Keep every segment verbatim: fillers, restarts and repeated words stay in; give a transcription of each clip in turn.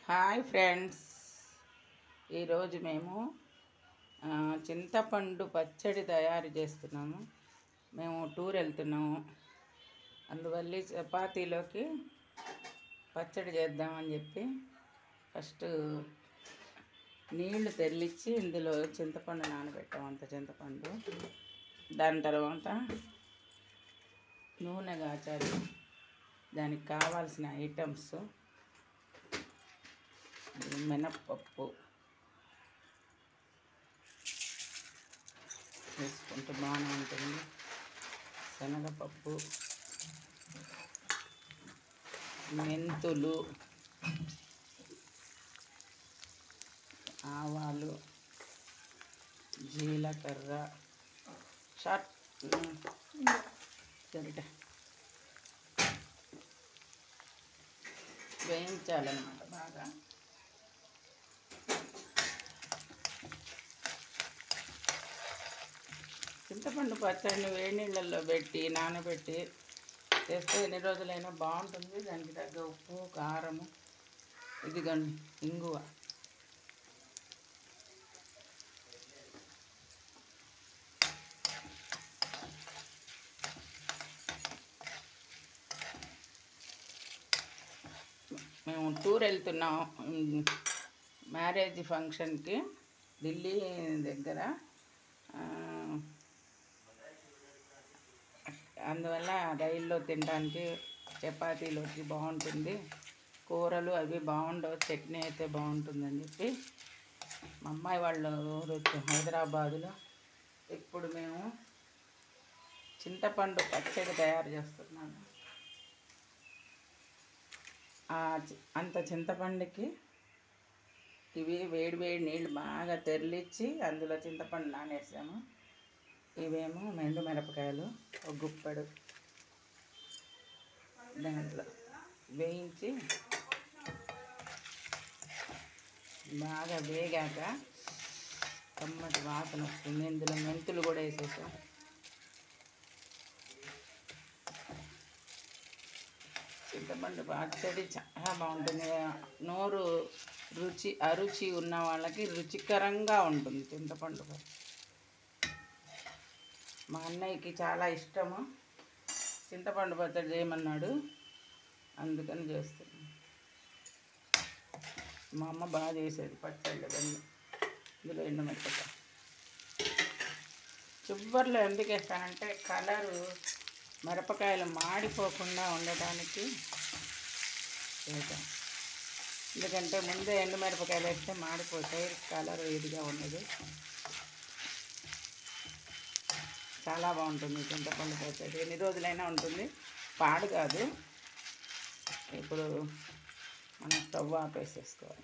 Hi friends, ఈరోజు మేము చింతపండు పచ్చడి తయారు చేస్తున్నాము. మేము టూర్ వెళ్తున్నాము, అందువల్ల చపాతీలోకి పచ్చడి చేద్దామని చెప్పి ఫస్ట్ నీళ్లు తెల్లిచ్చి ఇందులో చింతపండు నానబెట్టాము. అంత చింతపండు, దాని తర్వాత నూనె కాచాలి. దానికి కావాల్సిన ఐటమ్స్ మినప్పప్పు వేసుకుంటే బాగానే ఉంటుంది, శనగపప్పు, మెంతులు, ఆవాలు, జీలకర్ర, షార్ట్ గరిట వేయించాలన్నమాట బాగా. చింతపండు పచ్చడిని వేడి నీళ్ళల్లో పెట్టి నానబెట్టి చేస్తే ఎన్ని రోజులైనా బాగుంటుంది. దానికి తగ్గ ఉప్పు, కారము, ఇదిగోండి ఇంగువ, మేము టూర్ వెళ్తున్నాం మ్యారేజ్ ఫంక్షన్కి ఢిల్లీ దగ్గర. అందువల్ల రైల్లో తినడానికి చపాతీలోకి బాగుంటుంది. కూరలు అవి బాగుండవు, చట్నీ అయితే బాగుంటుందని చెప్పి మా అమ్మాయి వాళ్ళ ఊరు వచ్చి హైదరాబాదులో ఇప్పుడు మేము చింతపండు పచ్చడి తయారు చేస్తున్నాము. అంత చింతపండుకి ఇవి వేడి వేడి నీళ్ళు బాగా తెరలిచ్చి అందులో చింతపండు నానేసాము. ఇవేమో మెండు మిరపకాయలు ఒక గుప్పెడు దాంట్లో వేయించి బాగా వేగాక కమ్మటి వాసన వస్తుంది. ఇందులో మెంతులు కూడా వేసేసాం. చింతపండు పచ్చడి చాలా బాగుంటుంది. నోరు రుచి అరుచి ఉన్న వాళ్ళకి రుచికరంగా ఉంటుంది చింతపండు. మా అన్నయ్యకి చాలా ఇష్టము, చింతపండు పచ్చడి చేయమన్నాడు, అందుకని చేస్తున్నాను. మా అమ్మ బాగా చేసేది పచ్చళ్ళు అన్నీ. ఇందులో ఎండు మిరపకాయ చివరిలో ఎందుకు వేస్తానంటే కలరు మిరపకాయలు మాడిపోకుండా ఉండటానికి వేసాను. ఎందుకంటే ముందే ఎండు మిరపకాయలు వేస్తే మాడిపోతాయి, కలర్ ఇదిగా ఉండదు. చాలా బాగుంటుంది చింతపండు పచ్చడి, ఎన్ని రోజులైనా ఉంటుంది, పాడు కాదు. ఇప్పుడు మనం స్టవ్ ఆపేసేసుకోవాలి.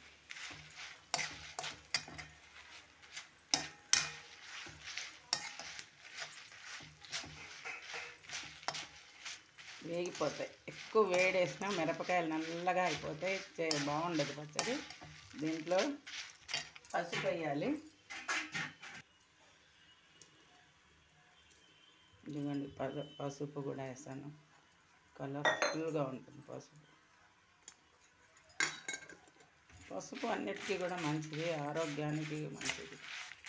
వేగిపోతాయి. ఎక్కువ వేడేసినా మిరపకాయలు నల్లగా అయిపోతాయి, బాగుండదు పచ్చడి. దీంట్లో పసుపు వేయాలి. ఇదిగోండి పసు పసుపు కూడా వేసాను, కలర్ఫుల్గా ఉంటుంది పసుపు. పసుపు అన్నిటికీ కూడా మంచిది, ఆరోగ్యానికి మంచిది.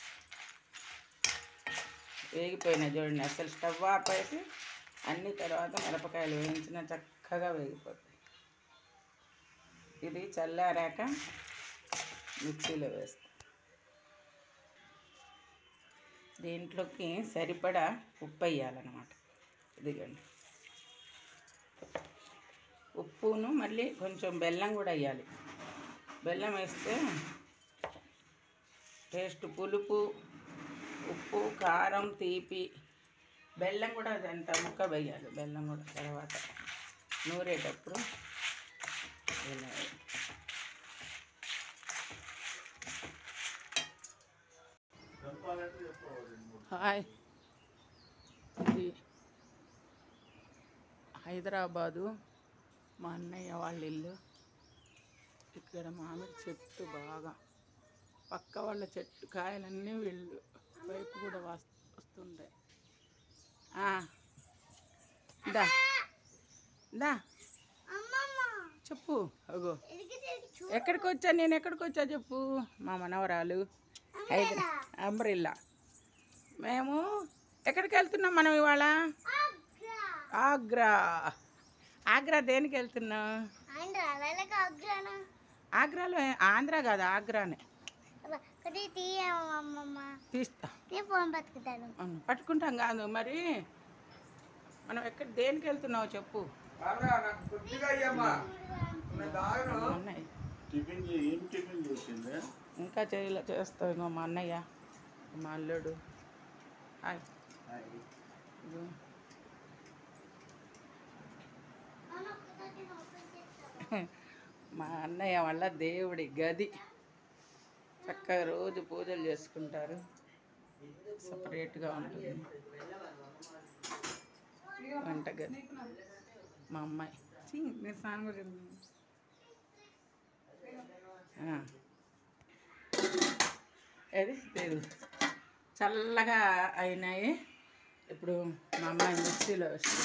వేగిపోయినాయి చూడండి, అసలు స్టవ్ ఆపేసి అన్ని తర్వాత మిరపకాయలు వేయించిన చక్కగా వేగిపోతాయి. ఇది చల్లారాక మిక్సీలో వేస్తాం. దీంట్లోకి సరిపడా ఉప్పు వేయాలన్నమాట. ఇదిగోండి ఉప్పును మళ్ళీ కొంచెం బెల్లం కూడా వేయాలి. బెల్లం వేస్తే టేస్ట్, పులుపు, ఉప్పు, కారం, తీపి, బెల్లం కూడా అంత ముక్క వేయాలి. బెల్లం కూడా తర్వాత నూరేటప్పుడు వేయాలి. హాయ్, ఇది హైదరాబాదు మా అన్నయ్య వాళ్ళ ఇల్లు. ఇక్కడ మామిడి చెట్టు బాగా, పక్క వాళ్ళ చెట్టు కాయలన్నీ వీళ్ళు వైపు కూడా వస్తుంటాయి. దా దా చెప్పు. అగో ఎక్కడికి వచ్చా, నేను ఎక్కడికి వచ్చా చెప్పు. మా మనవరాలు హైదరా అంబ్రిల్లా. మేము ఎక్కడికి వెళ్తున్నాం మనం ఇవాళ? ఆగ్రా. ఆగ్రా దేనికి వెళ్తున్నాం? ఆగ్రాలో ఆంధ్ర కాదు, ఆగ్రానే. తీస్తా, పట్టుకుంటాం కాదు మరి. మనం ఎక్కడ దేనికి వెళ్తున్నావు చెప్పు. ఇంకా చేయలే, చేస్తావు. ఇంకో మా అన్నయ్య, మా అల్లుడు. హాయ్. మా అన్నయ్య వల్ల దేవుడి గది చక్కగా రోజు పూజలు చేసుకుంటారు. సపరేట్గా ఉంటుంది వంట గది. మా అమ్మాయి అది లేదు, చల్లగా అయినాయి. ఇప్పుడు మా అమ్మాయి మిక్సీలో వస్తుంది.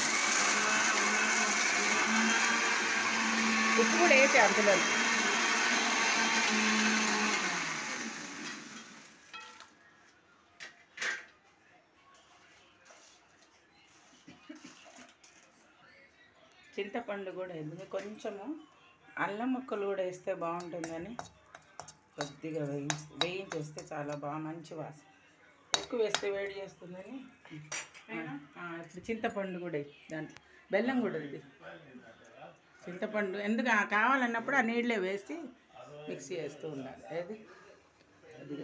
ఉప్పు కూడా వేసి అందులో చింతపండు కూడా ఎందుకు కొంచెము అల్లం ముక్కలు కూడా వేస్తే బాగుంటుందని కొద్దిగా వేయించి వేయించేస్తే చాలా బాగా మంచి వాసన. ఎక్కువ వేస్తే వేడి చేస్తుందని ఇప్పుడు చింతపండు కూడా దాంట్లో బెల్లం కూడా ఉంది. చింతపండు ఎందుకు కావాలన్నప్పుడు ఆ నీళ్ళే వేసి మిక్సీ వేస్తూ ఉండాలి. ఏది అది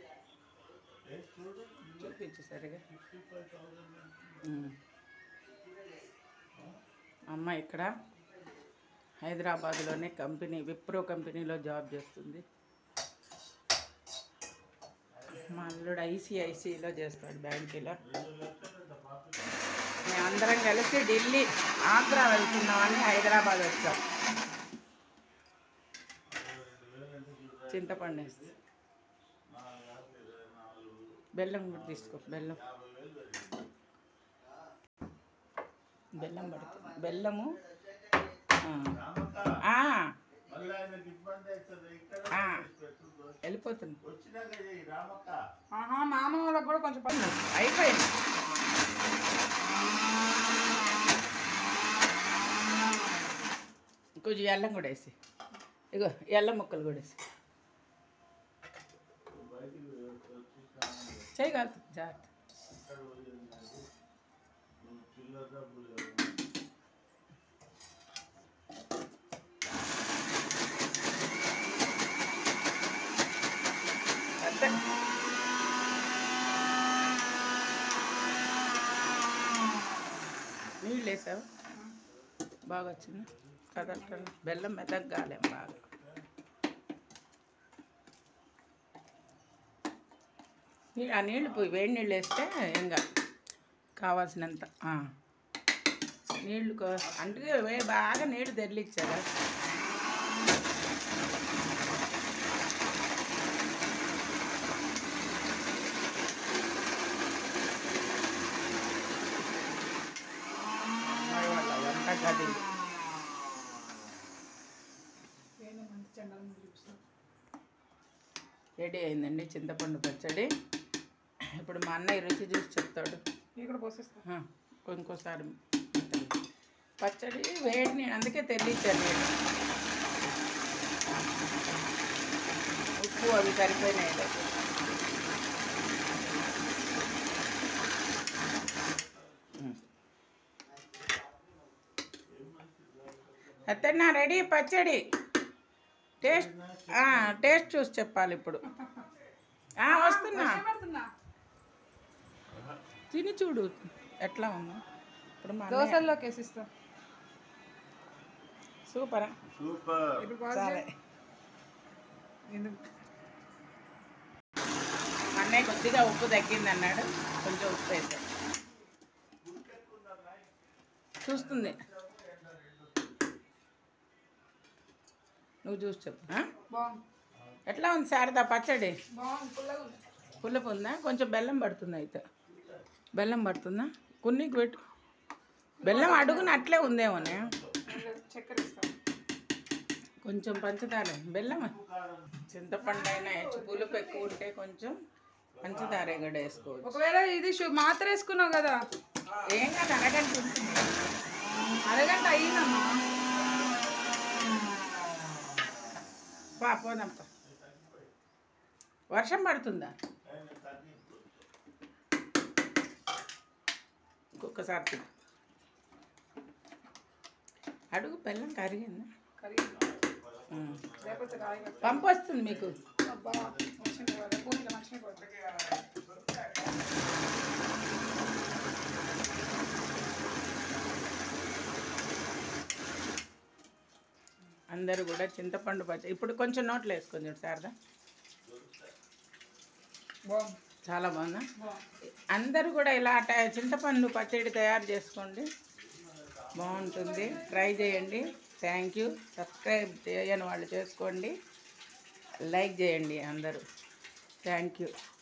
చూపించు సరిగా. అమ్మ ఇక్కడ హైదరాబాద్లోనే కంపెనీ విప్రో కంపెనీలో జాబ్ చేస్తుంది. మా అల్లుడు ఐసిఐసిలో చేస్తాడు, బ్యాంకులో. మేము అందరం కలిసి ఢిల్లీ ఆగ్రా వెళ్తున్నామని హైదరాబాద్ వచ్చాం. చింతపండు వేస్తే బెల్లం కూడా తీసుకో. బెల్లం బెల్లం పడుతుంది. బెల్లము వెళ్ళిపోతుంది. మామ వాళ్ళకి కూడా కొంచెం పని అయిపోయింది. కొంచెం ఎల్లం కూడా వేసి, ఇగో ఎల్లం ముక్కలు కూడా వేసి చేయగలుగుతుంది. జాగ్రత్త. నీళ్ళు వేసావు, బాగా వచ్చింది. కదలటం బెల్లం మెదగాలేం బాగా. ఆ నీళ్ళు పోయి వేడి నీళ్ళు వేస్తే ఇంకా కావాల్సినంత నీళ్ళు అంటే వే బాగా నీళ్ళు తెరలిచ్చారు. వంట గది రెడీ అయిందండి చింతపండు పచ్చడి. ఇప్పుడు మా అన్నయ్య రుచి చూసి చెప్తాడు. ఇక్కడ పోసేస్తా ఇంకోసారి. పచ్చడి వేడి నేను అందుకే తెల్లిచ్చాను. నేను ఉప్పు అవి సరిపోయినాయి. అత్తన్నా రెడీ పచ్చడి. టేస్ట్ టేస్ట్ చూసి చెప్పాలి ఇప్పుడు. వస్తున్నా, తిని చూడు ఎట్లా ఉందో. ఇప్పుడు మా దోశల్లోకి వేసిస్తా. సూపరా? సరే. అన్నయ్య కొద్దిగా ఉప్పు తగ్గింది అన్నాడు, కొంచెం ఉప్పు వేసాడు. చూస్తుంది, నువ్వు చూసి చెప్పు. ఎట్లా ఉంది శారదా పచ్చడి? పుల్లపు ఉందా? కొంచెం బెల్లం పడుతుంది. అయితే బెల్లం పడుతుందా? కొన్నికి పెట్టు. బెల్లం అడుగున అట్లే ఉందేమోనే. చక్కెర కొంచెం పంచదార బెల్లం చింతపండు అయినా హెచ్చు పులుపు ఎక్కువ ఉంటే కొంచెం పంచదార కూడా వేసుకోవచ్చు. ఒకవేళ ఇది మాత్ర వేసుకున్నావు కదా ఏం కాదు, అరగంట ఉంటుంది. అరగంట అయ్యిందమ్మా. బా పోదాంపా. వర్షం పడుతుందా? ఇంకొకసారి అడుగు. బెల్లం కరిగిందా? పంపు వస్తుంది మీకు. అందరూ కూడా చింతపండు పచ్చడి ఇప్పుడు కొంచెం నోట్లో వేసుకొని చూడు శారదా. చాలా బాగుందా? అందరూ కూడా ఇలా చింతపండు పచ్చడి తయారు చేసుకోండి, బాగుంటుంది. ట్రై చేయండి. Thank you. సబ్స్క్రైబ్ చేయని వాళ్ళు చేసుకోండి, లైక్ చేయండి అందరూ. Thank you.